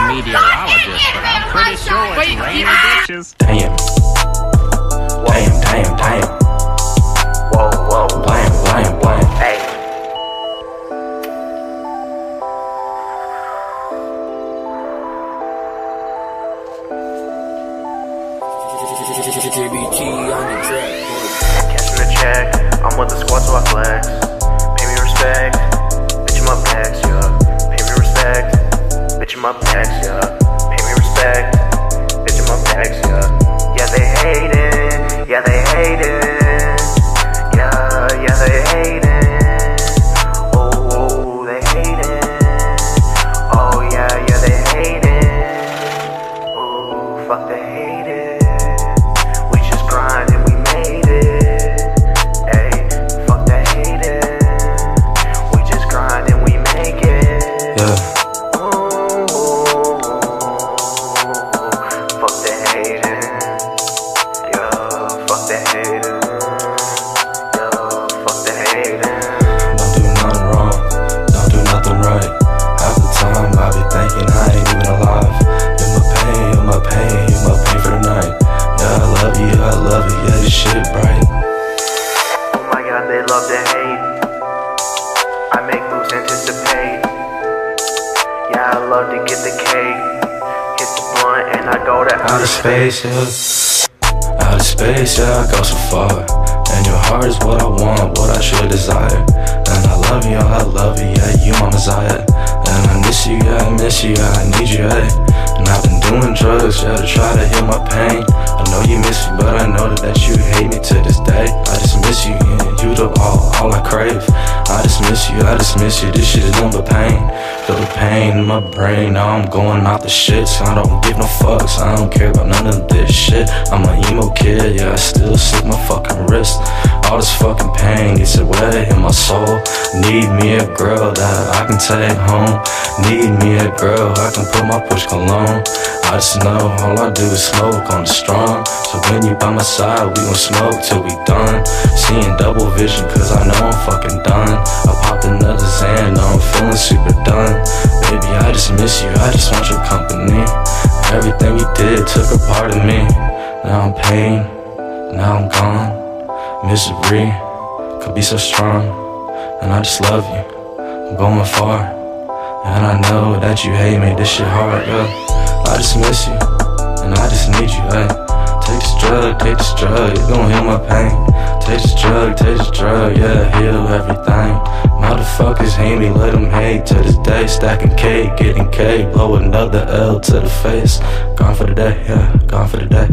meteorologist, but I'm pretty sure it's raining bitches. Damn. Damn, damn, damn. Whoa, whoa. Blam, blam, blam. Hey. Catching the check, I'm with the squad so I flex. Pay me respect, bitch in my bags, yeah. Pay me respect, bitch in my bags, yeah. Pay me respect, bitch in my bags, yeah. Yeah, they hate it, yeah, they hate it. Yeah, yeah, they hate it. Oh, they hate it. Oh, yeah, yeah, they hate it. Oh, fuck, they hate it. We just grind and we made it. Hey, fuck, they hate it. We just grind and we make it. Yeah. Oh, fuck, they hate it. Yeah, fuck, they hate it. Don't do nothing wrong, don't do nothing right. Half the time I be thinking I ain't even alive. You my pain, you my pain for the night. Yeah, I love you, yeah, this shit bright. Oh my god, they love to hate. I make moves, anticipate. Yeah, I love to get the cake. Hit the blunt and I go to Outer space, yeah. Outer space, yeah, I go so far. And your heart is what I want, what I should desire. And I love you, yeah, you my messiah. And I miss you, yeah, I miss you, yeah, I need you, hey. And I've been doing drugs, yeah, to try to heal my pain. I know you miss me, but I know that you hate me to this day. I just miss you, yeah, you the all I crave. I just miss you, this shit is nothing but pain. Feel the pain in my brain, now I'm going off the shit. So I don't give no fucks, I don't care about none of this shit. I'm an emo kid, yeah, I still slick my fucking wrist. All this fucking pain gets away in my soul. Need me a girl that I can take home. Need me a girl I can put my push cologne. I just know all I do is smoke on the strong. So when you by my side, we gon' smoke till we done. Seeing double vision cause I know I'm fucking done. I popped another Xan, now I'm feeling super done. Baby, I just miss you, I just want your company. Everything you did took a part of me. Now I'm pain, now I'm gone. Misery could be so strong. And I just love you, I'm going far. And I know that you hate me, this shit hard, yeah. I just miss you, and I just need you, hey. Take this drug, it's gon' heal my pain. Take this drug, yeah, heal everything. Motherfuckers hate me, let them hate to this day. Stacking cake, getting cake, blow another L to the face. Gone for the day, yeah, gone for the day.